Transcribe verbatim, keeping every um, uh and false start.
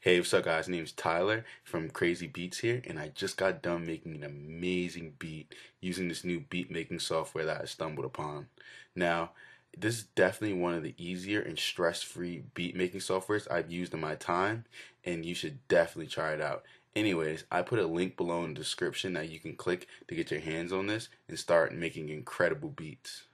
Hey, what's up, guys? My name's Tyler from Crazy Beats here, and I just got done making an amazing beat using this new beat making software that I stumbled upon. Now, this is definitely one of the easier and stress-free beat making softwares I've used in my time, and you should definitely try it out. Anyways, I put a link below in the description that you can click to get your hands on this and start making incredible beats.